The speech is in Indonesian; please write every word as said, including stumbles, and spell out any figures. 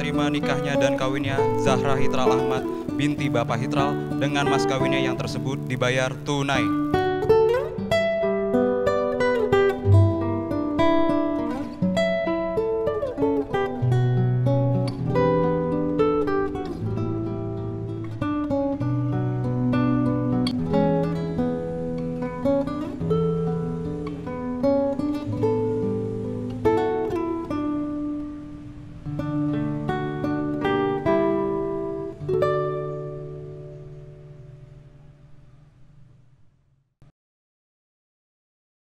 menerima nikahnya dan kawinnya Zahra Hitral Ahmad binti Bapak Hitral dengan mas kawinnya yang tersebut dibayar tunai.